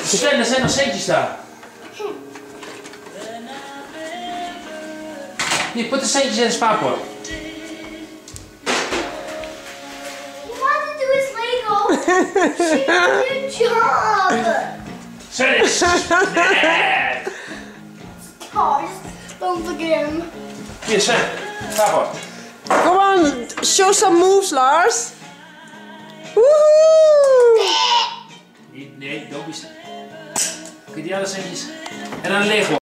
Sven, er zijn nog centjes daar. Hier, put de centjes in de spaarpot. You want to do his Lego? Good job. Sven is mad. Oh, don't look at him. Hier, Sven. Spaarpot. Come on, show some moves, Lars. Woohoo! Nee, don't be... Oké, die andere centjes. En dan Lego.